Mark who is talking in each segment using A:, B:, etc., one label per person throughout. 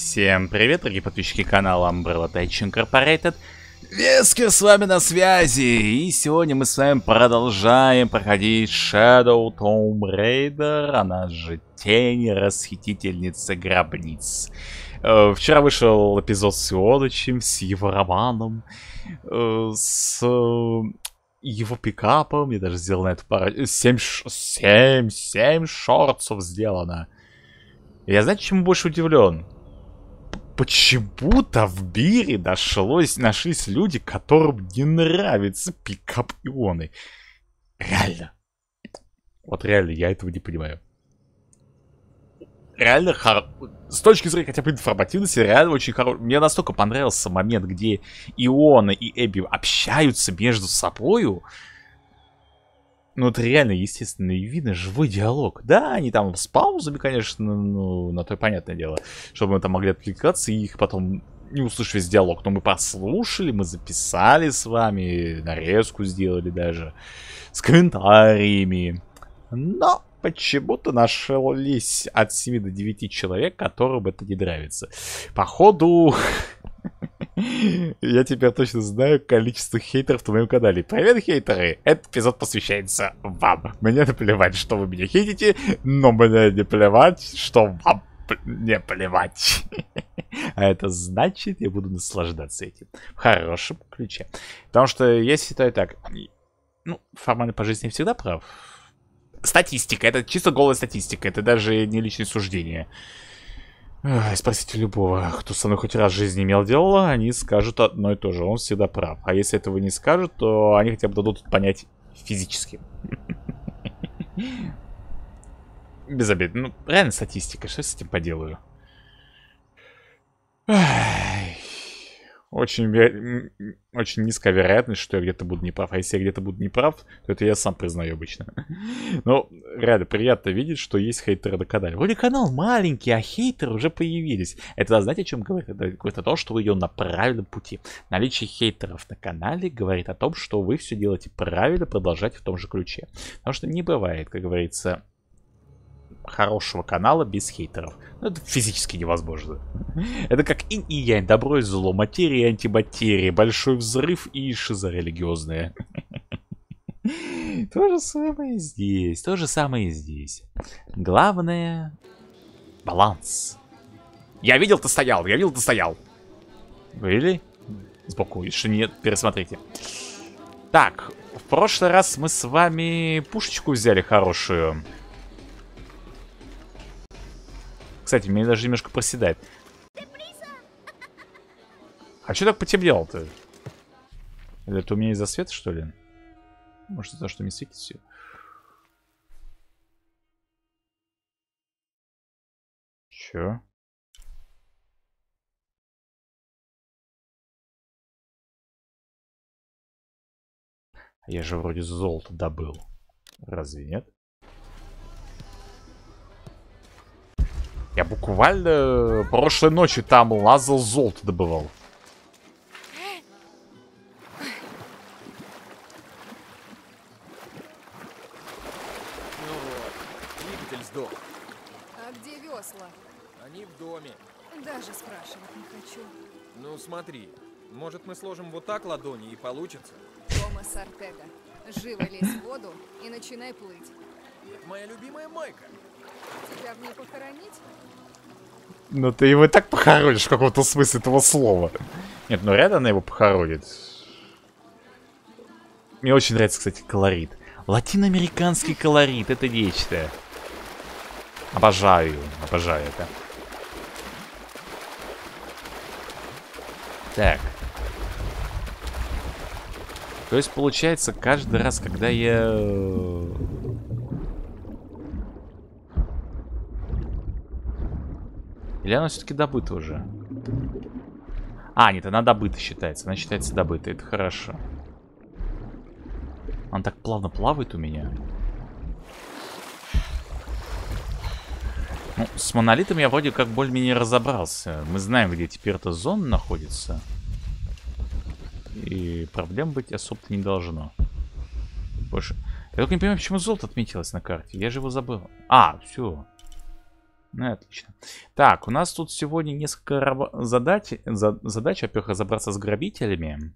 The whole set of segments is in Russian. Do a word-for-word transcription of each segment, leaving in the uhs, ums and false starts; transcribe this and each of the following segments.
A: Всем привет, дорогие подписчики канала Umbrella Tech Incorporated. Вескер с вами на связи. И сегодня мы с вами продолжаем проходить Shadow Tomb Raider, она же Тень Расхитительницы Гробниц. Э, вчера вышел эпизод с Иодычем, с его романом, э, с э, его пикапом. Я даже сделал на эту пару... Семь, семь, семь шортсов сделано. Я, знаете, чему больше удивлен? Почему-то в Бире нашлось, нашлись люди, которым не нравится пикап Ионы. Реально. Вот реально, я этого не понимаю. Реально, хор... с точки зрения хотя бы информативности, реально очень хороший. Мне настолько понравился момент, где Иона и Эбби общаются между собою. Ну, это реально, естественно, и видно живой диалог. Да, они там с паузами, конечно, ну, на то и понятное дело, чтобы мы там могли отвлекаться и их потом не услышать весь диалог. Но мы послушали, мы записали с вами, нарезку сделали даже, с комментариями. Но почему-то нашлись от семи до девяти человек, которым это не нравится. Походу... Я теперь точно знаю количество хейтеров на моем канале. Привет, хейтеры! Этот эпизод посвящается вам. Мне наплевать, что вы меня хейтите, но мне не плевать, что вам не плевать. А это значит, я буду наслаждаться этим. В хорошем ключе. Потому что я считаю так. Ну, формально по жизни всегда прав. Статистика. Это чисто голая статистика. Это даже не личное суждение. Эх, спросите любого, кто со мной хоть раз в жизни имел дело, они скажут одно и то же. Он всегда прав. А если этого не скажут, то они хотя бы дадут понять физически. Без обид. Ну, реально статистика. Что я с этим поделаю? Очень, очень низкая вероятность, что я где-то буду неправ. А если я где-то буду неправ, то это я сам признаю обычно. Но реально приятно видеть, что есть хейтеры на канале. Вроде канал маленький, а хейтеры уже появились. Это, знаете, о чем говорит? Это говорит о том, что вы идете на правильном пути. Наличие хейтеров на канале говорит о том, что вы все делаете правильно, продолжайте в том же ключе. Потому что не бывает, как говорится, хорошего канала без хейтеров. Ну, это физически невозможно. Это как инь и янь, добро и зло, материя и антиматерия, большой взрыв и шиза религиозная. То же самое здесь, то же самое здесь. Главное — баланс. Я видел, ты стоял, я видел, ты стоял. Really? Сбоку, если нет, пересмотрите. Так, в прошлый раз мы с вами пушечку взяли хорошую. Кстати, меня даже немножко проседает. А что так потемнело-то? Это у меня из-за света, что ли? Может, из-за что мне светит все? Чё? Я же вроде золото добыл. Разве нет? Я буквально прошлой ночью там лазал, золото добывал.
B: Ну вот, двигатель сдох.
C: А где весла?
B: Они в доме.
C: Даже спрашивать не хочу.
B: Ну смотри, может мы сложим вот так ладони и получится?
C: Томас Артега, живо лезь в воду и начинай плыть.
B: Это моя любимая майка.
C: Тебя в ней похоронить?
A: Ну ты его и так похоронишь в каком-то смысле этого слова. Нет, ну реально она его похоронит. Мне очень нравится, кстати, колорит. Латиноамериканский колорит, это нечто. Обожаю, обожаю это. Так. То есть, получается, каждый раз, когда я... Или она все-таки добыта уже? А, нет, она добыта считается. Она считается добытой, это хорошо. Она так плавно плавает у меня. Ну, с монолитом я вроде как более-менее разобрался. Мы знаем, где теперь эта зона находится. И проблем быть особо-то не должно. Больше. Я только не понимаю, почему золото отметилось на карте. Я же его забыл. А, все. Ну, отлично. Так, у нас тут сегодня несколько задач. Задача, во-первых, разобраться с грабителями.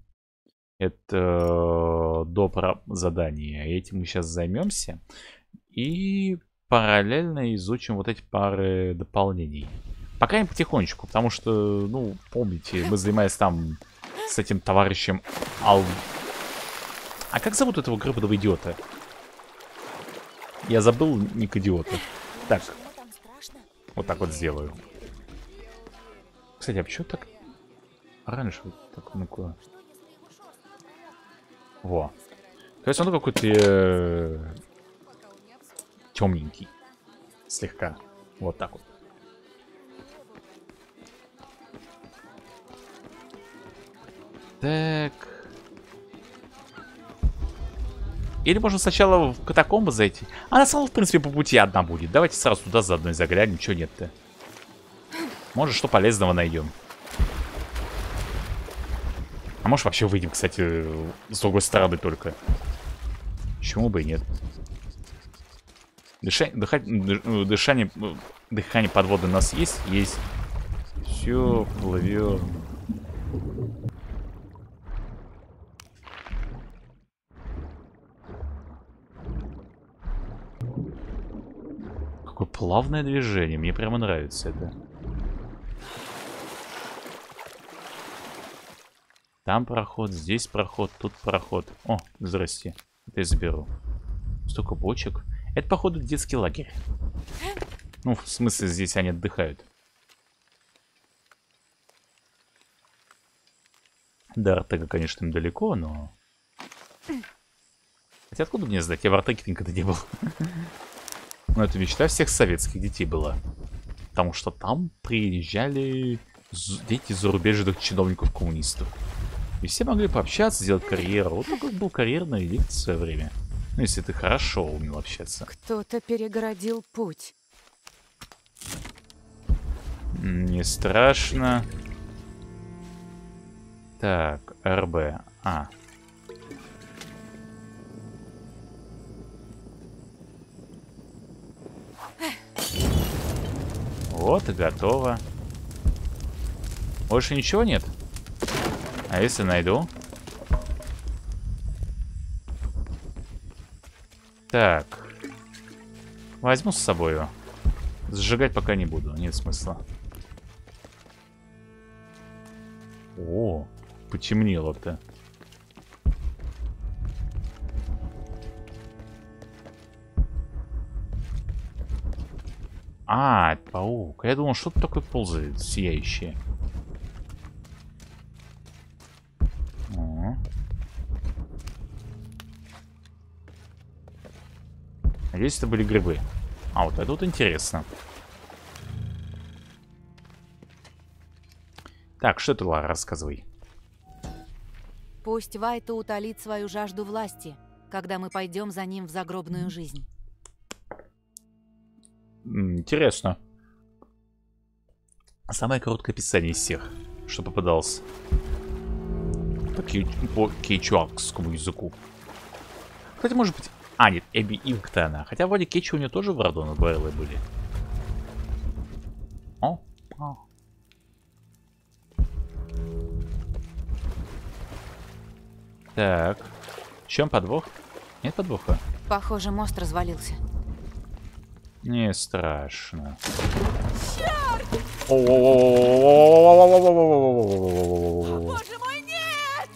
A: Это доп. Задание. Этим мы сейчас займемся. И параллельно изучим вот эти пары дополнений. Пока не потихонечку, потому что, ну, помните, мы занимались там с этим товарищем Ал... А как зовут этого гребаного идиота? Я забыл ник идиота. Так. Вот так вот сделаю. Кстати, а почему так... Раньше вот так, ну-ка. Во. То есть он какой-то... Э... темненький. Слегка. Вот так вот. Так. Или можно сначала в катакомбы зайти. Она сама, в принципе, по пути одна будет. Давайте сразу туда заодно и заглянем. Чего нет-то? Может, что полезного найдем. А может, вообще выйдем, кстати, с другой стороны только. Почему бы и нет? Дышание, дыхание, дышание, дыхание подводное у нас есть? Есть. Все, плывем. Какое плавное движение. Мне прямо нравится это. Там проход, здесь проход, тут проход. О, здрасте. Это я заберу. Столько бочек. Это, походу, детский лагерь. Ну, в смысле, здесь они отдыхают. До Артега, конечно, им далеко, но... Хотя откуда мне знать? Я в Артеге никогда не был. Но это мечта всех советских детей была. Потому что там приезжали дети зарубежных чиновников-коммунистов. И все могли пообщаться, сделать карьеру. Вот такой был карьерный элит в свое время. Ну, если ты хорошо умел общаться.
C: Кто-то перегородил путь.
A: Не страшно. Так, РБ. А. Вот и готово. Больше ничего нет? А если найду? Так. Возьму с собой. Сжигать пока не буду. Нет смысла. О, потемнело-то. А, это паук. Я думал, что-то такое ползает, сияющее. О. Надеюсь, это были грибы. А, вот это вот интересно. Так, что ты, Лара, рассказывай.
D: Пусть Вайта утолит свою жажду власти, когда мы пойдем за ним в загробную жизнь.
A: Интересно. Самое короткое описание из всех, что попадалось. По, кей... по кейчуакскому языку. Кстати, может быть... А, нет, Эбби Инг-то она. Хотя вроде кетчу у нее тоже в Родону Бэрлы были. О, о. Так. В чем подвох? Нет подвоха?
D: Похоже, мост развалился.
A: Не страшно.
C: Боже мой, нет!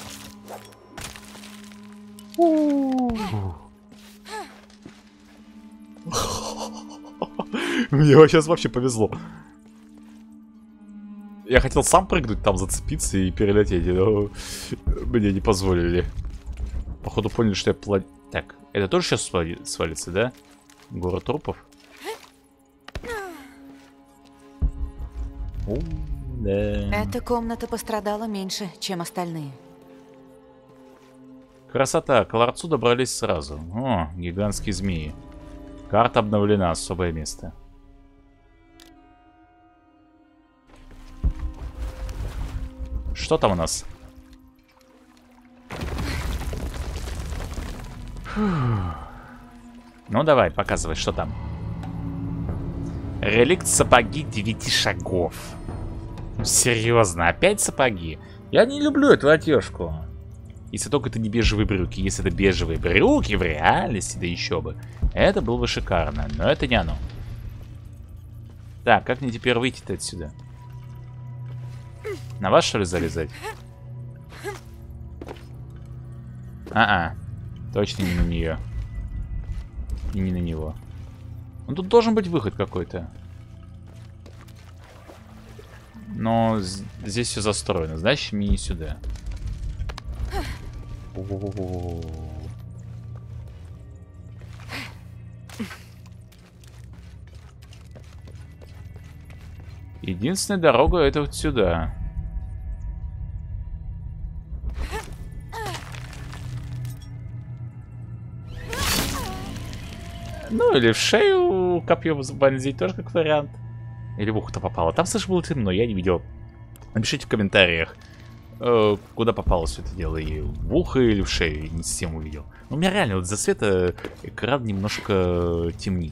A: Мне сейчас вообще повезло. Я хотел сам прыгнуть, там зацепиться и перелететь, но мне не позволили. Походу поняли, что я план... Так, это тоже сейчас свали... свалится, да? Город трупов. О, да.
D: Эта комната пострадала меньше, чем остальные.
A: Красота, к ларцу добрались сразу. О, гигантские змеи. Карта обновлена, особое место. Что там у нас? Фух. Ну давай, показывай, что там. Реликт сапоги девяти шагов. Ну, серьезно, опять сапоги? Я не люблю эту одежку. Если только это не бежевые брюки. Если это бежевые брюки в реальности, да еще бы. Это было бы шикарно, но это не оно. Так, как мне теперь выйти-то отсюда? На вас, что ли, залезать? А-а. Точно не на нее. И не на него. Ну, тут должен быть выход какой-то. Но здесь все застроено. Значит, мне не сюда. О-о-о-о. Единственная дорога это вот сюда. Ну или в шею копьем вонзить тоже как вариант. Или в ухо-то попало. Там, слышь, было темно, я не видел. Напишите в комментариях, э, куда попало все это дело. И в ухо или в шею. Я не совсем увидел. Но у меня реально вот за света экран немножко темнит.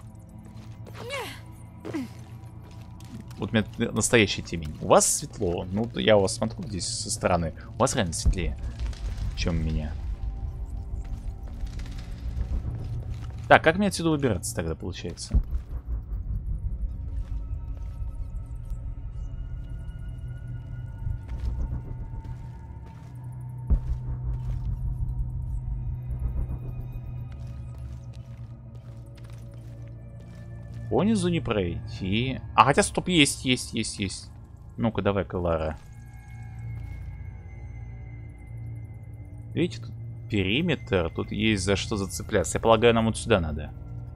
A: Вот у меня настоящая темень. У вас светло. Ну, я у вас смотрю здесь со стороны. У вас реально светлее, чем у меня. Так, как мне отсюда выбираться тогда, получается? Понизу не пройти. А, хотя, стоп, есть, есть, есть, есть. Ну-ка, давай-ка, Лара. Видите, тут периметр. Тут есть за что зацепляться. Я полагаю, нам вот сюда надо.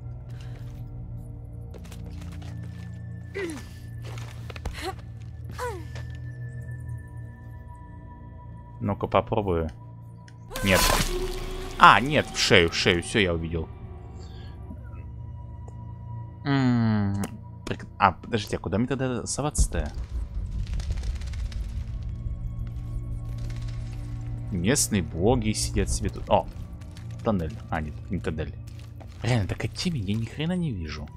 A: Ну-ка, попробую. Нет. А, нет, в шею, в шею. Все, я увидел. А, подождите, а куда мне тогда соваться-то? Местные боги сидят себе тут. О, тоннель. А, нет, не тоннель. Реально, такая темень, я ни хрена не вижу.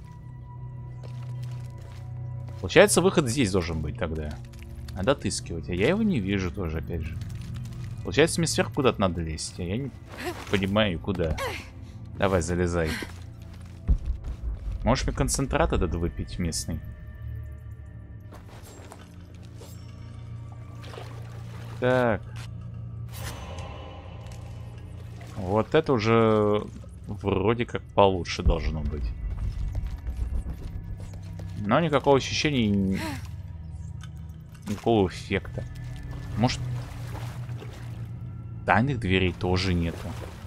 A: Получается, выход здесь должен быть тогда. Надо отыскивать. А я его не вижу тоже, опять же. Получается, мне сверху куда-то надо лезть. А я не понимаю, куда. Давай, залезай. Можешь мне концентрат этот выпить местный? Так. Вот это уже вроде как получше должно быть. Но никакого ощущения, никакого эффекта. Может, тайных дверей тоже нету.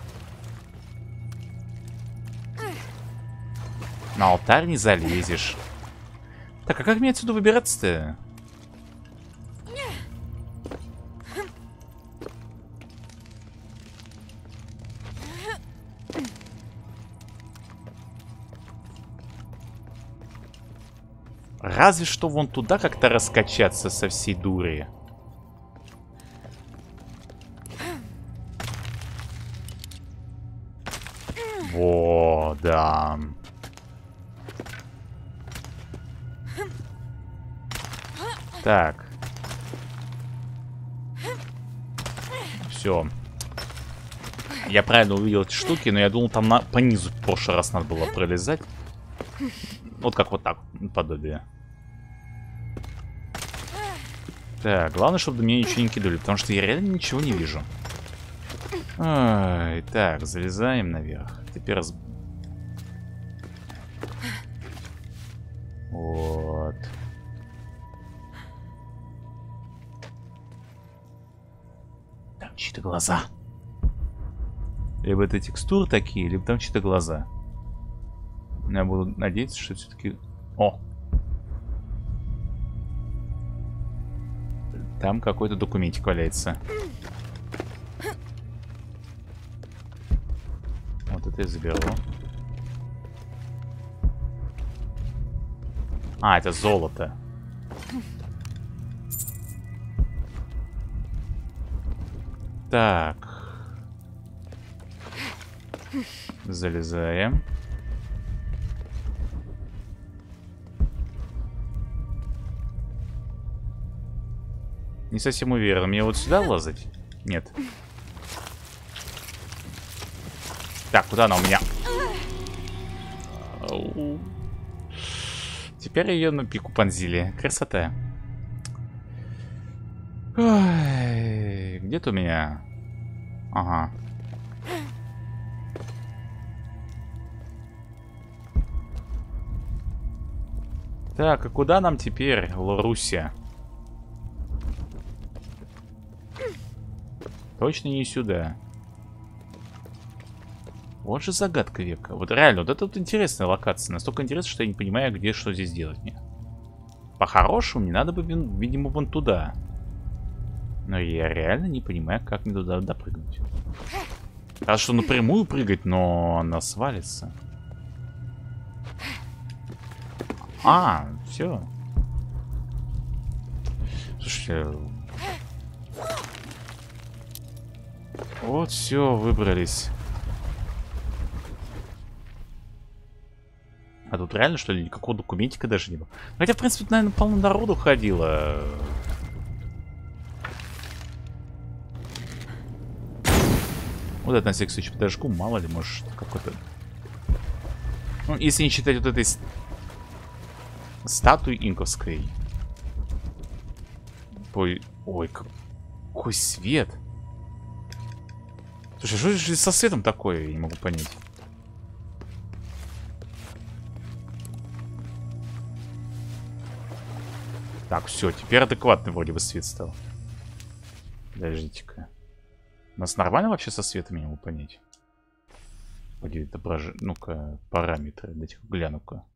A: На алтарь не залезешь. Так, а как мне отсюда выбираться-то? Разве что вон туда как-то раскачаться со всей дури. Во, да. Так. Все. Я правильно увидел эти штуки, но я думал, там на... по низу в прошлый раз надо было пролезать. Вот как вот так, подобие. Так, главное, чтобы до меня ничего не кидали, потому что я реально ничего не вижу. Ой, так, залезаем наверх. Теперь раз... Вот. Там чьи-то глаза. Либо это текстуры такие, либо там чьи-то глаза. Я буду надеяться, что все-таки... О! Там какой-то документик валяется. Вот это я заберу. А, это золото. Так. Залезаем. Не совсем уверен. Мне вот сюда лазать? Нет. Так, куда она у меня? Ау. Теперь ее на пику понзили. Красота. Ой, где-то у меня... Ага. Так, а куда нам теперь, Лоруссия? Точно не сюда. Вот же загадка века. Вот реально, вот это вот интересная локация. Настолько интересно, что я не понимаю, где что здесь делать мне. По-хорошему, мне надо бы, видимо, вон туда. Но я реально не понимаю, как мне туда допрыгнуть. Раз что напрямую прыгать, но она свалится. А, все. Слушайте. Вот все, выбрались. А тут реально, что ли, никакого документика даже не было? Хотя, в принципе, наверное, полно народу ходило. Вот это на всякий случай подожгу, мало ли, может, какой-то... Ну, если не считать вот этой статуи инковской. Ой, ой, какой свет. Слушай, что же со светом такое, я не могу понять. Так, все, теперь адекватный вроде бы свет стал. Подождите-ка. У нас нормально вообще со светом, я не могу понять. Вроде отображение. Ну-ка, параметры. Дайте гляну-ка.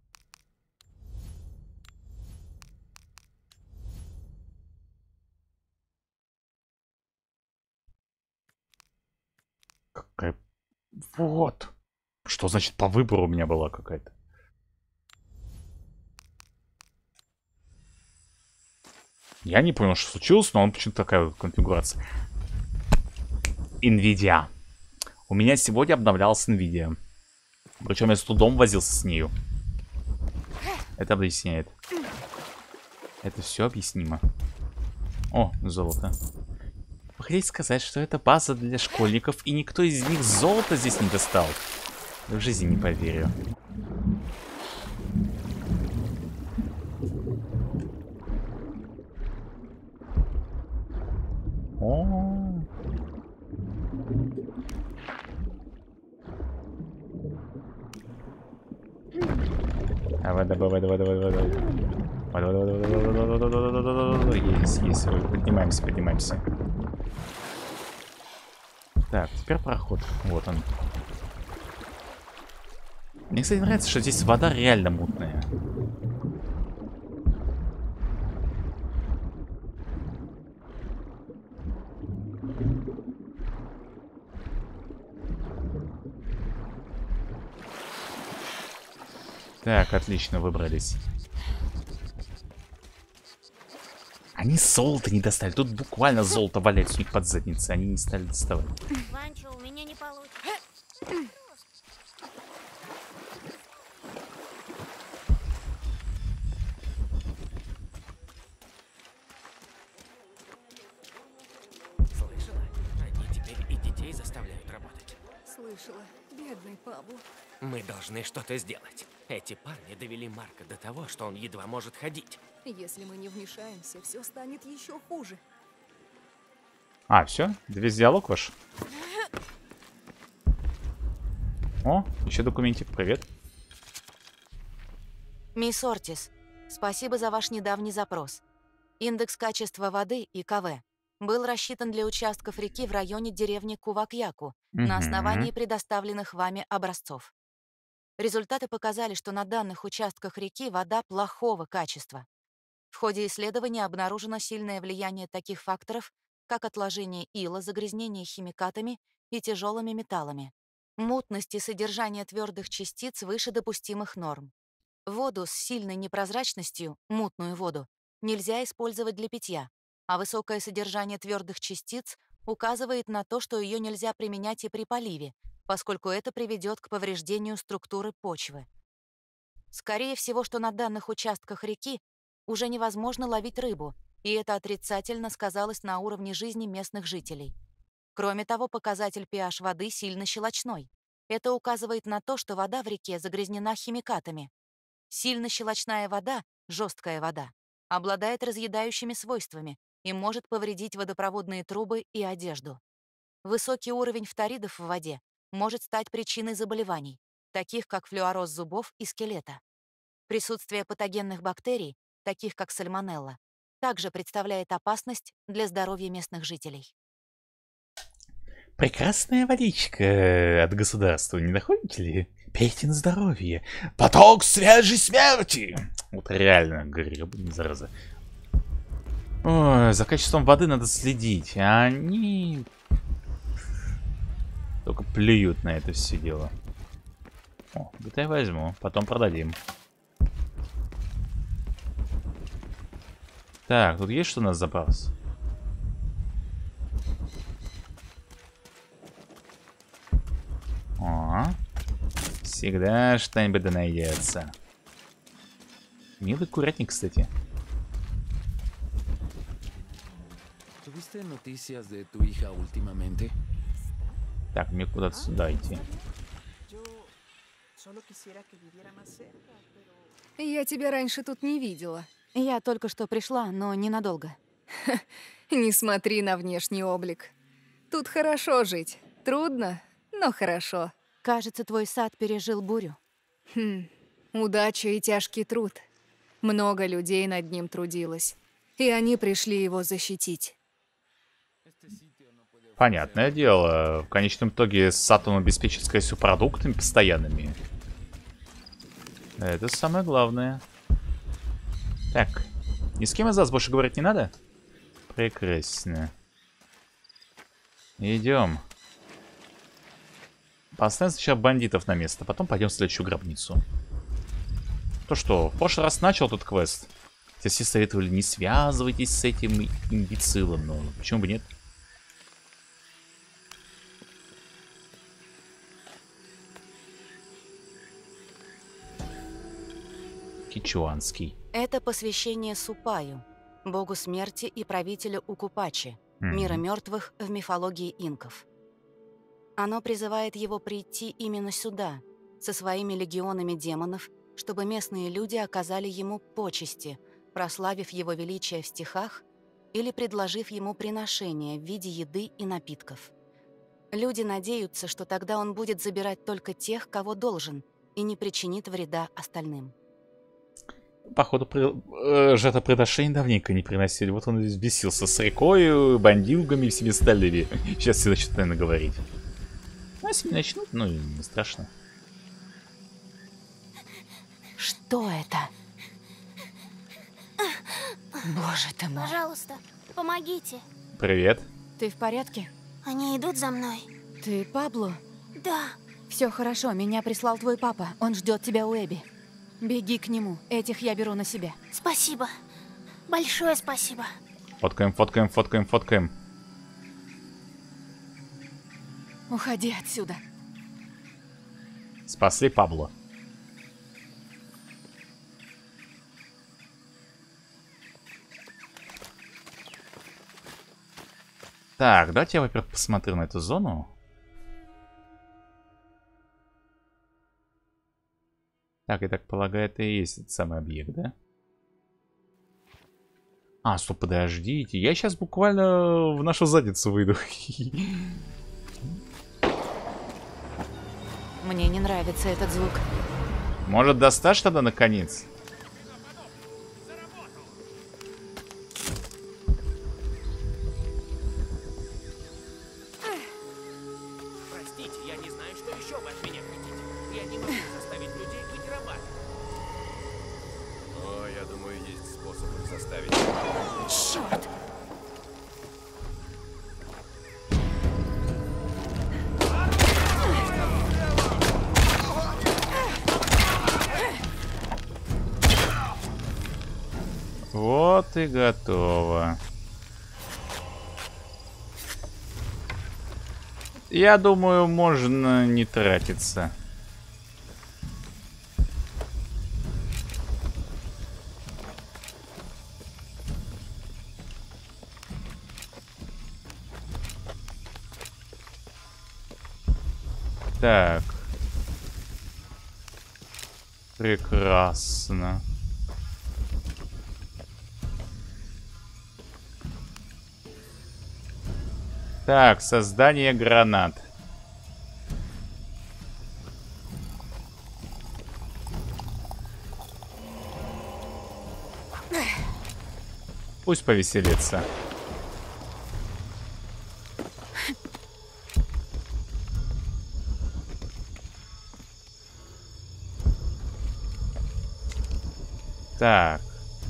A: Какая... Вот. Что значит по выбору у меня была какая-то? Я не понял, что случилось, но он почему-то такая вот конфигурация. Nvidia. У меня сегодня обновлялась Nvidia. Причем я с трудом возился с нею. Это объясняет. Это все объяснимо. О, золото. Вы хотите сказать, что это база для школьников, и никто из них золото здесь не достал? В жизни не поверю. О. Давай, давай, давай, давай, давай, давай. Есть, есть. Поднимаемся, поднимаемся. Так, теперь проход. Вот он. Мне, кстати, нравится, что здесь вода реально мутная. Так, отлично, выбрались. Они золото не достали. Тут буквально золото валяется у них под задницей. Они не стали доставать.
E: Ванчо, у меня не получится.
F: Слышала? Они теперь и детей заставляют работать.
C: Слышала. Бедный Пабло.
F: Мы должны что-то сделать. Эти парни довели Марка до того, что он едва может ходить.
C: Если мы не вмешаемся, все станет еще хуже.
A: А, все? Весь диалог ваш? О, еще документик. Привет.
D: Мисс Ортис, спасибо за ваш недавний запрос. Индекс качества воды, И К В, был рассчитан для участков реки в районе деревни Кувакьяку на основании предоставленных вами образцов. Результаты показали, что на данных участках реки вода плохого качества. В ходе исследования обнаружено сильное влияние таких факторов, как отложение ила, загрязнение химикатами и тяжелыми металлами. Мутность и содержание твердых частиц выше допустимых норм. Воду с сильной непрозрачностью, мутную воду, нельзя использовать для питья, а высокое содержание твердых частиц указывает на то, что ее нельзя применять и при поливе, поскольку это приведет к повреждению структуры почвы. Скорее всего, что на данных участках реки уже невозможно ловить рыбу, и это отрицательно сказалось на уровне жизни местных жителей. Кроме того, показатель pH воды сильно щелочной. Это указывает на то, что вода в реке загрязнена химикатами. Сильно щелочная вода, жесткая вода, обладает разъедающими свойствами и может повредить водопроводные трубы и одежду. Высокий уровень фторидов в воде может стать причиной заболеваний, таких как флюороз зубов и скелета. Присутствие патогенных бактерий, таких как сальмонелла, также представляет опасность для здоровья местных жителей.
A: Прекрасная водичка от государства, не находите ли? Пейте на здоровье. Поток свежей смерти! Вот реально, гребаная зараза. Ой, за качеством воды надо следить, а они только плюют на это все дело. О, это я возьму, потом продадим. Так, тут есть что у нас запас? О, всегда что-нибудь да найдется. Милый курятник, кстати. Так, мне куда-то сюда идти.
C: Я тебя раньше тут не видела.
D: Я только что пришла, но ненадолго.
C: Не смотри на внешний облик. Тут хорошо жить. Трудно, но хорошо.
D: Кажется, твой сад пережил бурю.
C: Хм, удача и тяжкий труд. Много людей над ним трудилось, и они пришли его защитить.
A: Понятное дело, в конечном итоге сад он обеспечит, скорее всего, продуктами постоянными. Это самое главное. Так, ни с кем из вас больше говорить не надо? Прекрасно. Идем. Поставим сначала бандитов на место, потом пойдем в следующую гробницу. То что, в прошлый раз начал тут квест. Те все советовали, не связывайтесь с этим имбецилом, но почему бы нет? Кичуанский.
D: Это посвящение Супаю, богу смерти и правителю Укупачи, mm-hmm. мира мертвых в мифологии инков. Оно призывает его прийти именно сюда, со своими легионами демонов, чтобы местные люди оказали ему почести, прославив его величие в стихах или предложив ему приношения в виде еды и напитков. Люди надеются, что тогда он будет забирать только тех, кого должен, и не причинит вреда остальным.
A: Походу, при... э, жертвоприношение давненько не приносили. Вот он бесился с рекой, бандилгами и всеми остальными. Сейчас все начнут, наверное, говорить. Ну, если не начнут, ну, не страшно.
D: Что это? Боже ты мой.
E: Пожалуйста, помогите.
A: Привет.
D: Ты в порядке?
E: Они идут за мной.
D: Ты Пабло?
E: Да.
D: Все хорошо, меня прислал твой папа. Он ждет тебя у Эбби. Беги к нему. Этих я беру на себя.
E: Спасибо. Большое спасибо.
A: Фоткаем, фоткаем, фоткаем, фоткаем.
D: Уходи отсюда.
A: Спасли Пабло. Так, давайте я, во-первых, посмотрю на эту зону. Так, я так полагаю, это и есть этот самый объект, да? А, стоп, подождите. Я сейчас буквально в нашу задницу выйду.
D: Мне не нравится этот звук.
A: Может, досташь тогда наконец?
F: Простите, я не знаю, что еще вы от меня хотите. Я не могу заставить людей быть рабами.
B: О, я думаю, есть способ их заставить.
D: Черт!
A: Вот и готово. Я думаю, можно не тратиться. Так. Прекрасно. Так, создание гранат. Пусть повеселится. Так.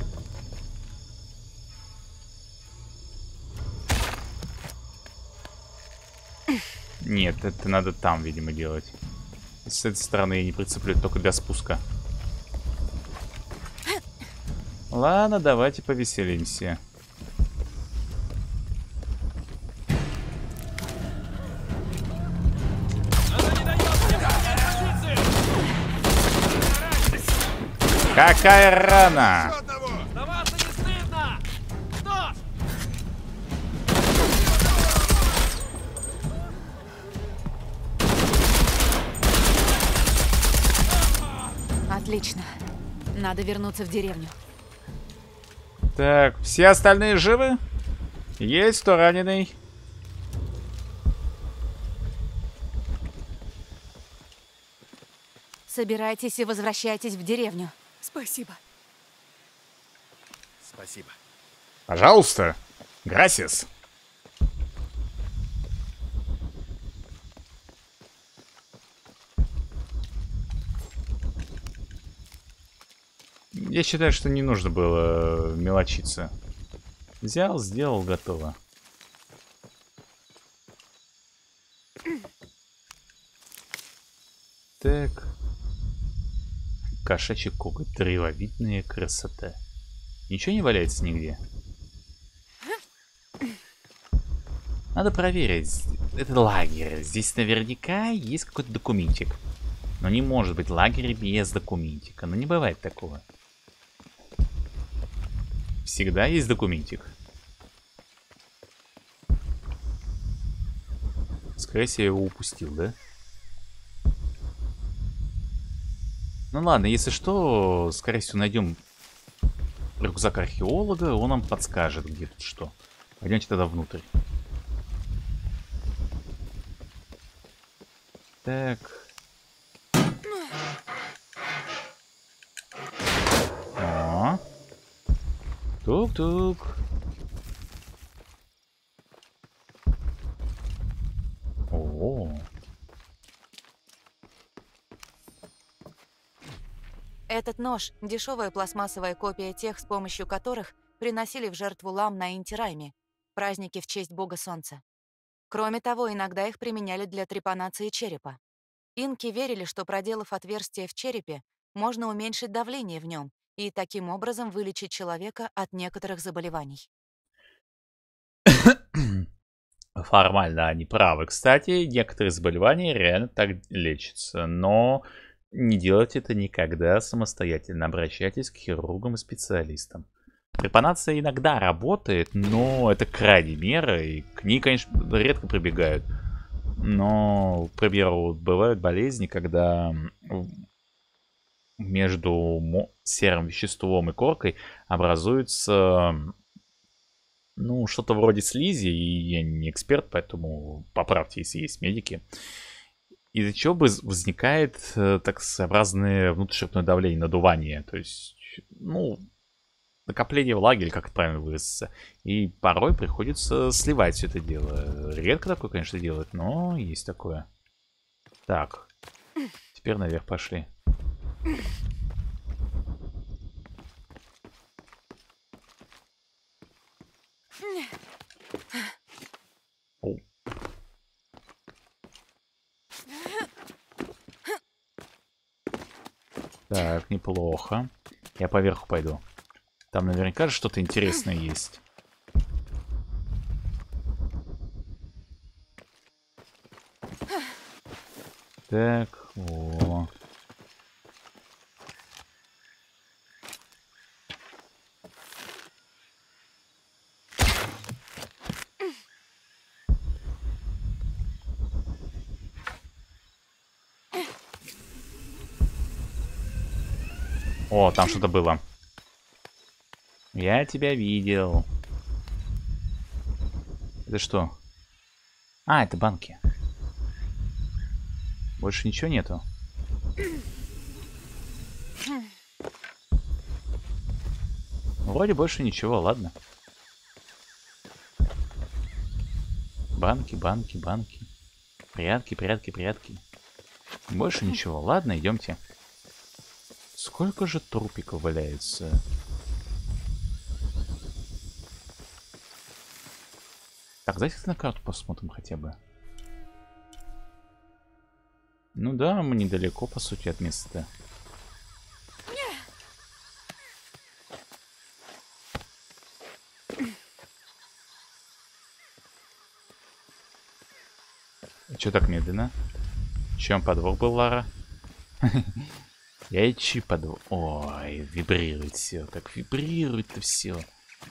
A: Нет, это надо там, видимо, делать. С этой стороны я не прицеплю, только для спуска. Ладно, давайте повеселимся. Какая рана!
F: Сдаваться не стыдно! Что?
D: Отлично. Надо вернуться в деревню.
A: Так, все остальные живы? Есть кто раненый?
D: Собирайтесь и возвращайтесь в деревню.
C: Спасибо.
F: Спасибо.
A: Пожалуйста. Грасис. Я считаю, что не нужно было мелочиться. Взял, сделал, готово. Так. Кошачий коготь. Древовидная красота. Ничего не валяется нигде. Надо проверить. Это лагерь. Здесь наверняка есть какой-то документик. Но не может быть лагеря без документика. Но не бывает такого. Всегда есть документик. Скорее всего, я его упустил, да? Ну ладно, если что, скорее всего, найдем рюкзак археолога, он нам подскажет, где тут что. Пойдемте тогда внутрь. Так. О. Тук-тук. О.
D: Этот нож – дешевая пластмассовая копия тех, с помощью которых приносили в жертву лам на Инти-Райме, праздники в честь бога солнца. Кроме того, иногда их применяли для трепанации черепа. Инки верили, что, проделав отверстие в черепе, можно уменьшить давление в нем и таким образом вылечить человека от некоторых заболеваний.
A: Формально они правы. Кстати, некоторые заболевания реально так лечатся, но не делайте это никогда самостоятельно. Обращайтесь к хирургам и специалистам. Трепанация иногда работает, но это крайняя мера, и к ней, конечно, редко прибегают. Но, к примеру, бывают болезни, когда между серым веществом и коркой образуется, ну, что-то вроде слизи, и я не эксперт, поэтому поправьте, если есть медики. Из-за чего возникает так своеобразное внутришерепное давление, надувание. То есть, ну, накопление влаги, или как это правильно выразиться. И порой приходится сливать все это дело. Редко такое, конечно, делают, но есть такое. Так, теперь наверх пошли. О. Так, неплохо. Я поверху пойду. Там наверняка же что-то интересное есть. Так, о. О, там что-то было. Я тебя видел. Это что? А, это банки. Больше ничего нету. Вроде больше ничего, ладно. Банки, банки, банки. Прятки, прятки, прятки. Больше ничего. Ладно, идемте. Сколько же трупиков валяется? Так, давайте на карту посмотрим хотя бы. Ну да, мы недалеко, по сути, от места. Чё так медленно? Чем подвох был, Лара? Я и чи подвох. Ой, вибрирует все. Так вибрирует-то все.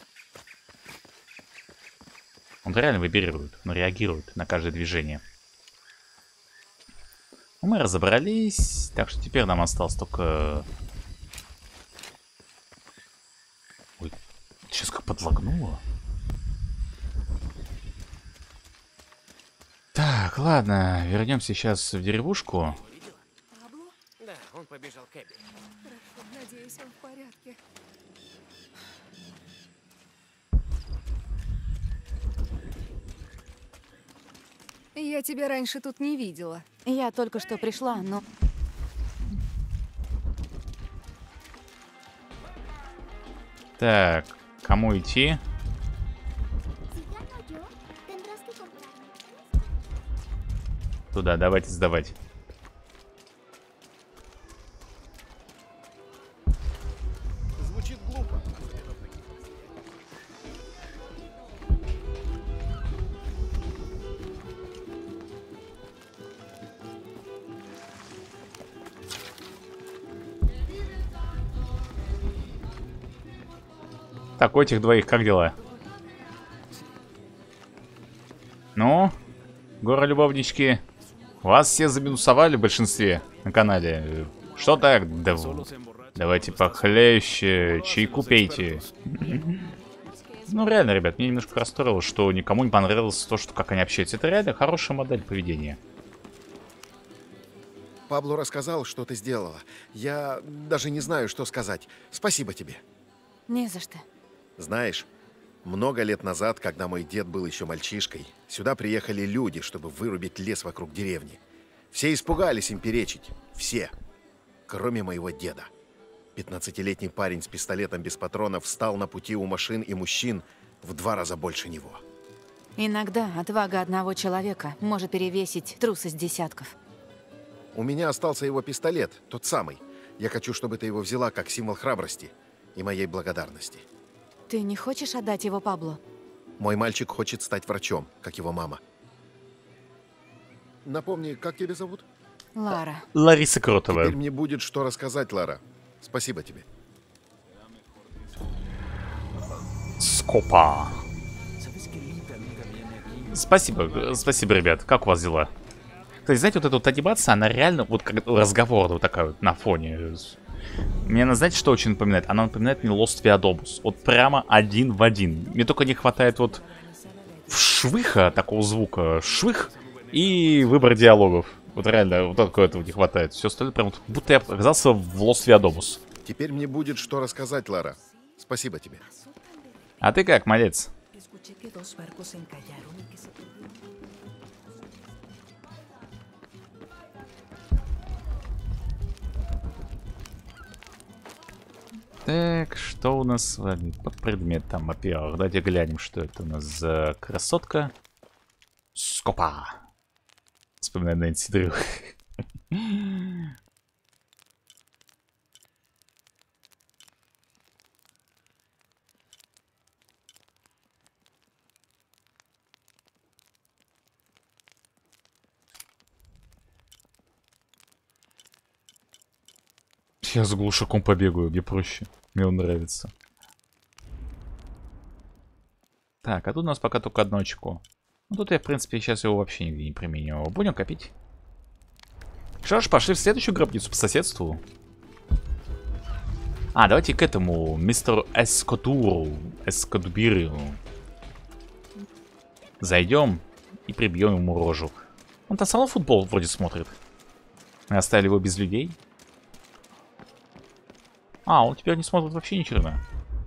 A: Он реально вибрирует, но реагирует на каждое движение. Мы разобрались. Так что теперь нам осталось только... Ой, сейчас как подлагнуло. Так, ладно, вернемся сейчас в деревушку.
C: Пабло?
F: Да, он побежал к Эбби.
C: Хорошо, надеюсь, он в порядке. Я тебя раньше тут не видела.
D: Я только что пришла, но...
A: Так, кому идти? Туда, давайте сдавать.
B: Звучит глупо.
A: Так, у этих двоих как дела? Ну, горе-любовнички, вас все заминусовали в большинстве на канале. Что так? Да, давайте похлеще, чайку пейте. Ну, реально, ребят, мне немножко расстроило, что никому не понравилось то, что как они общаются. Это реально хорошая модель поведения.
G: Пабло рассказал, что ты сделала. Я даже не знаю, что сказать. Спасибо тебе.
D: Не за что.
G: Знаешь, много лет назад, когда мой дед был еще мальчишкой, сюда приехали люди, чтобы вырубить лес вокруг деревни. Все испугались им перечить. Все. Кроме моего деда. пятнадцатилетний парень с пистолетом без патронов встал на пути у машин и мужчин в два раза больше него.
D: Иногда отвага одного человека может перевесить трусость десятков.
G: У меня остался его пистолет, тот самый. Я хочу, чтобы ты его взяла как символ храбрости и моей благодарности.
D: Ты не хочешь отдать его Пабло?
G: Мой мальчик хочет стать врачом, как его мама. Напомни, как тебя зовут?
D: Лара.
A: Лариса Кротова.
G: Теперь мне будет что рассказать, Лара. Спасибо тебе.
A: Скопа. Спасибо, спасибо, ребят. Как у вас дела? То есть, знаете, вот эта вот анимация, она реально вот как разговор вот такая вот на фоне. Мне, она, знаете, что очень напоминает? Она напоминает мне Lost Viadomus. Вот прямо один в один. Мне только не хватает вот швыха, такого звука. Швых и выбор диалогов. Вот реально, вот такого этого не хватает. Все остальное прям вот будто я оказался в Lost Viadomus.
G: Теперь мне будет что рассказать, Лара. Спасибо тебе.
A: А ты как, малец? Так, что у нас с вами по предметам? Во-первых, давайте глянем, что это у нас за красотка. Скопа. Вспоминаю Нэнси Дрю. Я с глушаком побегаю, мне проще. Мне он нравится. Так, а тут у нас пока только одно очко. Ну тут я, в принципе, сейчас его вообще нигде не применю. Будем копить. Что ж, пошли в следующую гробницу по соседству. А, давайте к этому, мистеру Эскотуру, Эскотубиру. Зайдем и прибьем ему рожу. Он там сам футбол вроде смотрит. Мы оставили его без людей. А, он теперь не смотрит вообще ни черта.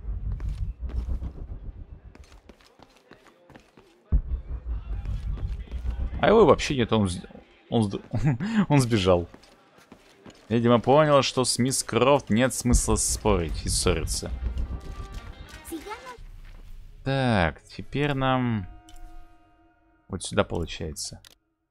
A: А его вообще нет, он, он, он сбежал. Видимо, понял, что с мисс Крофт нет смысла спорить и ссориться. Так, теперь нам... Вот сюда получается.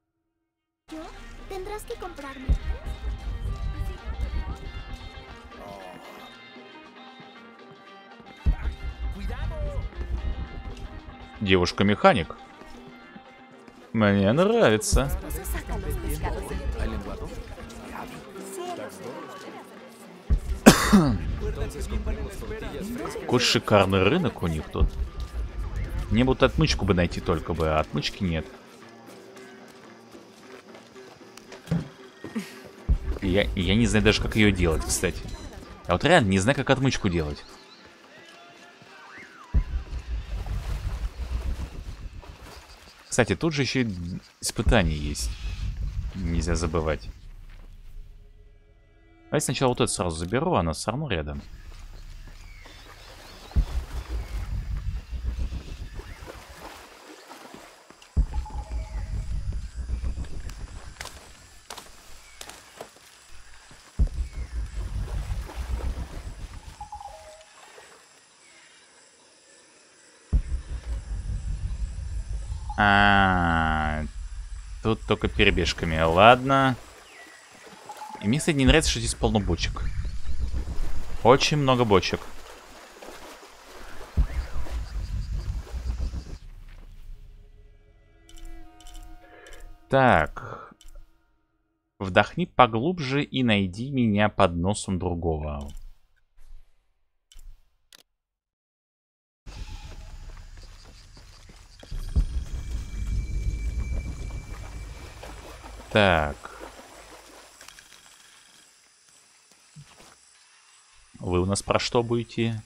A: Девушка-механик. Мне нравится. Какой шикарный рынок у них тут. Мне будто отмычку бы найти только бы, а отмычки нет. Я, я не знаю даже, как ее делать, кстати. Я вот реально не знаю, как отмычку делать. Кстати, тут же еще испытания есть. Нельзя забывать. Давайте сначала вот это сразу заберу, она все равно рядом. А, -а, а, тут только перебежками. Ладно. И мне, кстати, не нравится, что здесь полно бочек. Очень много бочек. Так. Вдохни поглубже и найди меня под носом другого. Так. Вы у нас про что будете?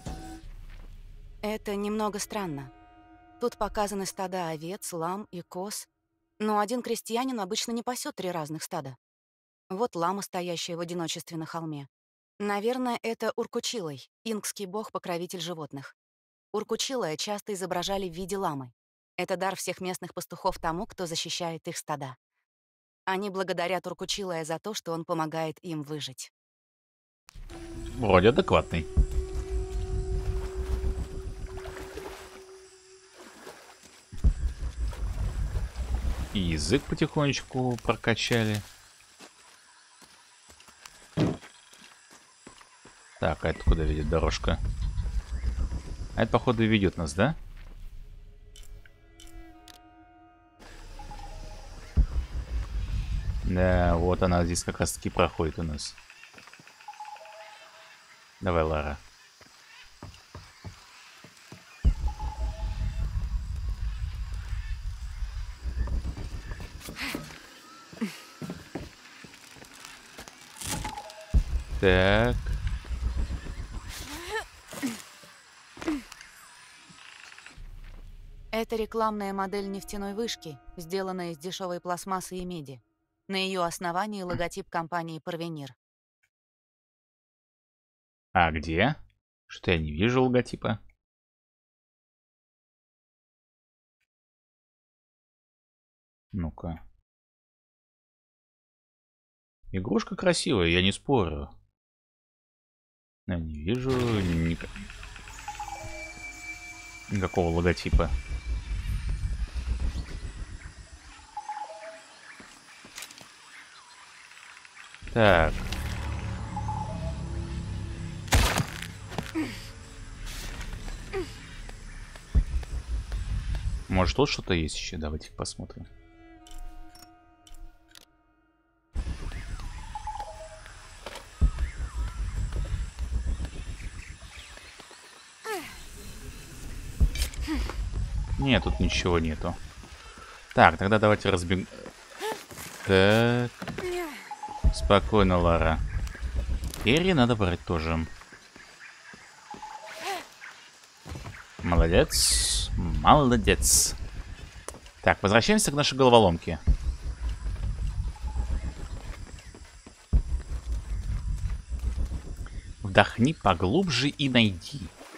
D: Это немного странно. Тут показаны стада овец, лам и коз, но один крестьянин обычно не пасет три разных стада. Вот лама, стоящая в одиночестве на холме. Наверное, это Уркучилой, инкский бог-покровитель животных. Уркучилая часто изображали в виде ламы. Это дар всех местных пастухов тому, кто защищает их стада. Они благодарят Уркучилая за то, что он помогает им выжить.
A: Вроде адекватный. И язык потихонечку прокачали. Так, а это куда ведет дорожка? А это, походу, и ведет нас, да? Да, вот она здесь как раз таки проходит у нас. Давай, Лара. Так.
D: Это рекламная модель нефтяной вышки, сделанная из дешевой пластмассы и меди. На ее основании логотип компании «Парвенир».
A: А где? Что я не вижу логотипа. Ну-ка. Игрушка красивая, я не спорю. Я не вижу ник... никакого логотипа. Так. Может, тут что-то есть еще? Давайте посмотрим. Нет, тут ничего нету. Так, тогда давайте разбег... Так. Спокойно, Лара. Перья надо брать тоже. Молодец. Молодец. Так, возвращаемся к нашей головоломке. Вдохни поглубже и найди.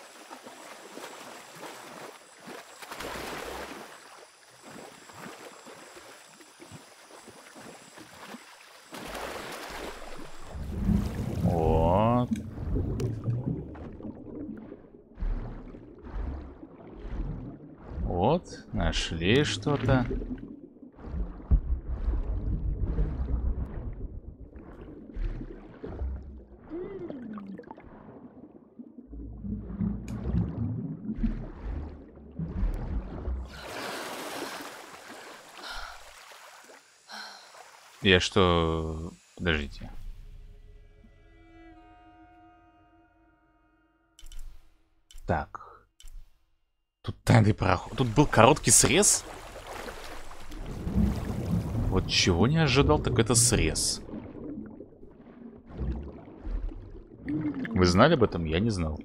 A: Вот. Вот, нашли что-то. Я что... Подождите. Так. Тут тайный проход. Тут был короткий срез. Вот чего не ожидал, так это срез. Вы знали об этом? Я не знал.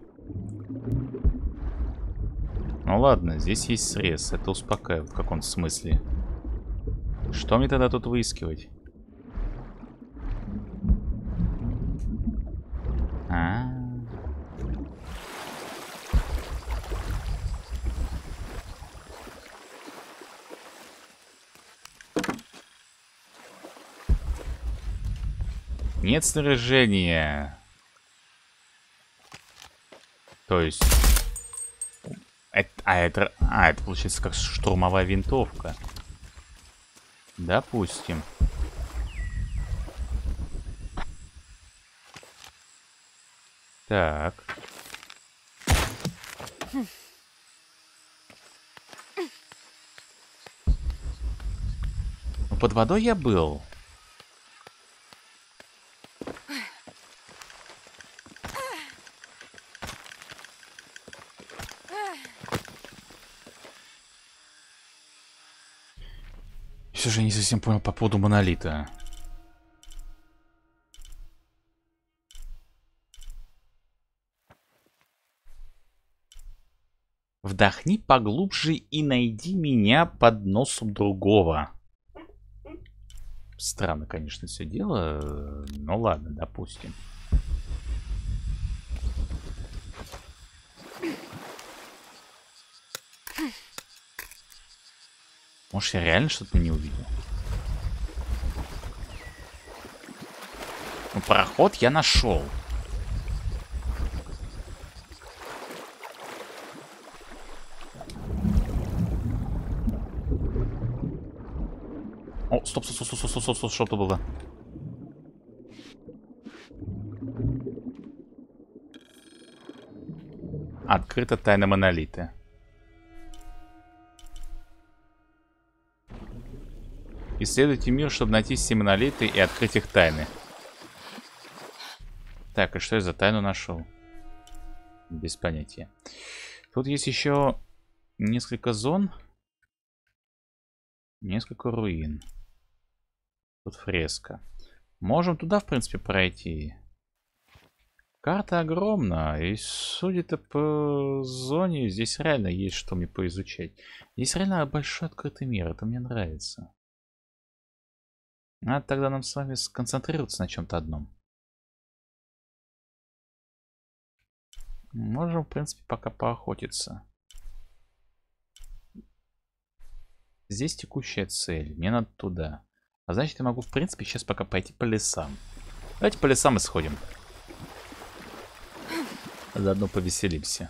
A: Ну ладно, здесь есть срез. Это успокаивает в каком-то смысле. Что мне тогда тут выискивать? А. Нет снаряжения. То есть... Это, а, это, а, это получается как штурмовая винтовка. Допустим. Так. Ну, под водой я был. Все же не совсем понял по поводу монолита. Вдохни поглубже и найди меня под носом другого. Странно, конечно, все дело. Но ладно, допустим. Может, я реально что-то не увидел? Ну, проход я нашел. О, стоп, стоп, стоп, стоп, стоп, стоп, стоп, что-то было. Открыта тайна монолита. Исследуйте мир, чтобы найти все монолиты и открыть их тайны. Так, и что я за тайну нашел? Без понятия. Тут есть еще несколько зон. Несколько руин. Тут фреска. Можем туда, в принципе, пройти. Карта огромна. И судя-то по зоне, здесь реально есть что мне поизучать. Здесь реально большой открытый мир. Это мне нравится. Надо тогда нам с вами сконцентрироваться на чем-то одном. Можем, в принципе, пока поохотиться. Здесь текущая цель. Мне надо туда. А значит, я могу, в принципе, сейчас пока пойти по лесам. Давайте по лесам исходим. Заодно повеселимся.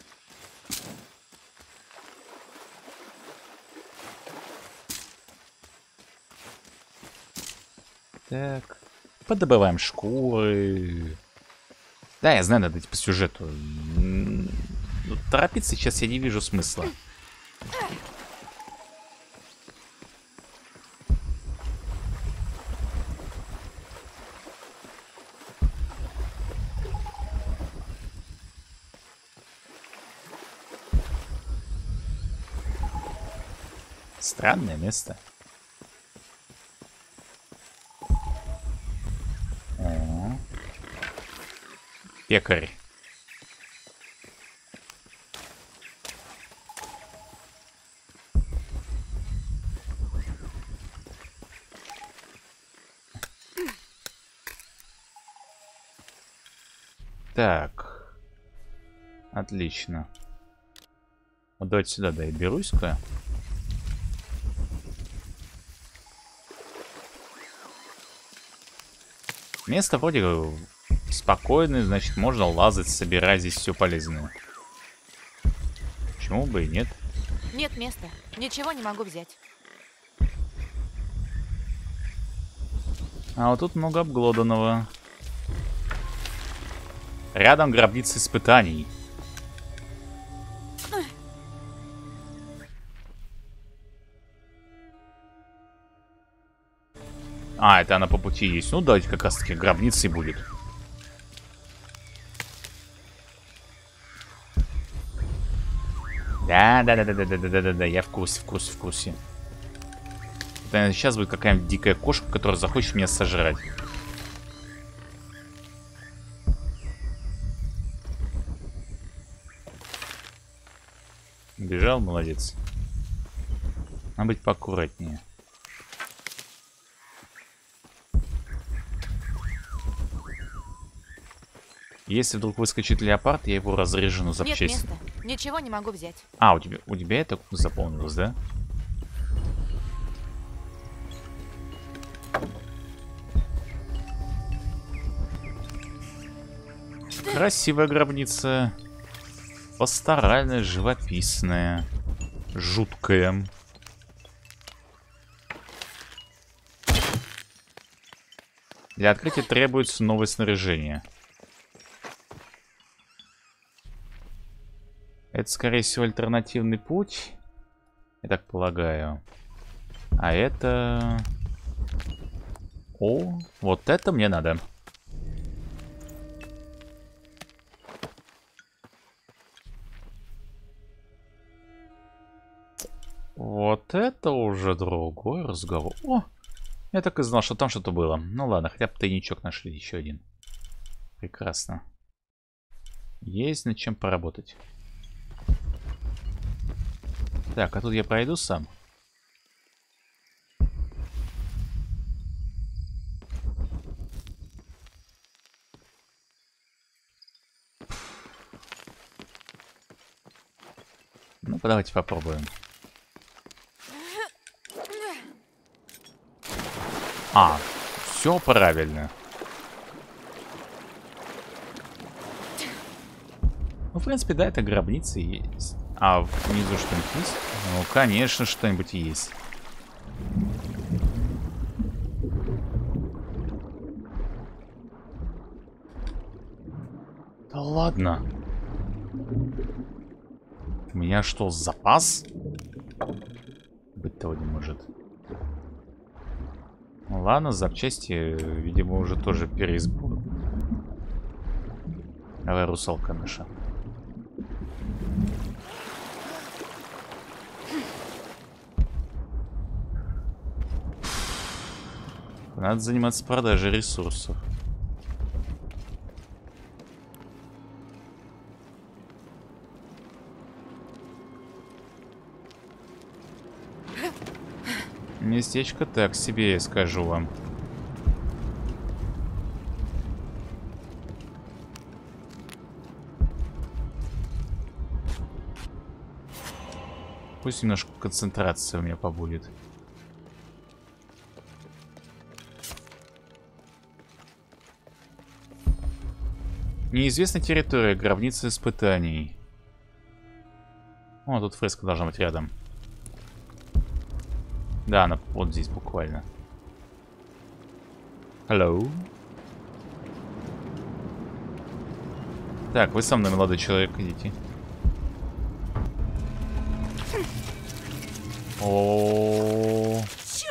A: Так. Подобываем шкуры. Да, я знаю, надо идти по сюжету. Ну, торопиться сейчас я не вижу смысла. Странное место. О. Пекарь. Так. Отлично. Вот давайте сюда, да, и берусь-ка. Место вроде спокойное, значит, можно лазать, собирать здесь все полезное. Почему бы и нет?
D: Нет места. Ничего не могу взять.
A: А вот тут много обглоданного. Рядом гробница испытаний. А, это она по пути есть. Ну, давайте как раз таки гробница и будет. Да, да, да, да, да, да, да, да, да, я в курсе, в курсе, в курсе. Это сейчас будет какая-нибудь дикая кошка, которая захочет меня сожрать. Бежал, молодец. Надо быть поаккуратнее. Если вдруг выскочит леопард, я его разрежу на запчасти.
D: Нет места. Ничего не могу взять.
A: А, у тебя, у тебя это заполнилось, да? Красивая гробница. Пасторальная, живописная. Жуткая. Для открытия требуется новое снаряжение. Это, скорее всего, альтернативный путь. Я так полагаю. А это... О, вот это мне надо. Вот это уже другой разговор. О, я так и знал, что там что-то было. Ну ладно, хотя бы тайничок нашли еще один. Прекрасно. Есть над чем поработать. Так, а тут я пройду сам. Ну-ка, давайте попробуем. А, все правильно. Ну, в принципе, да, это гробница есть. А внизу что-нибудь есть? Ну, конечно, что-нибудь есть. Да ладно. У меня что, запас? Быть того не может. Ну ладно, запчасти, видимо, уже тоже переизбор. Давай, русалка наша. Надо заниматься продажей ресурсов. Местечко так себе, я скажу вам. Пусть немножко концентрация у меня побудет. Неизвестная территория, гробница испытаний. О, тут фреска должна быть рядом. Да, она вот здесь буквально. Hello. Так, вы со мной, молодой человек, идите. О,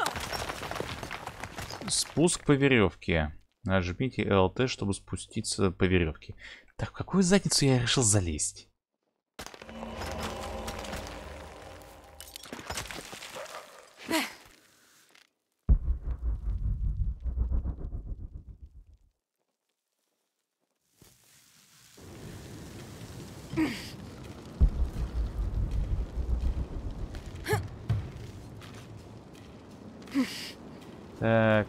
A: спуск по веревке. Нажмите эл тэ, чтобы спуститься по веревке. Так, в какую задницу я решил залезть? Так.